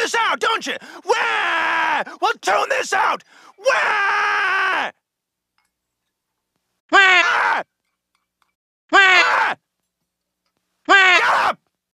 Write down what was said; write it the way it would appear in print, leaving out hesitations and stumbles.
this out, don't you? Wah! Well, tune this out. Wah!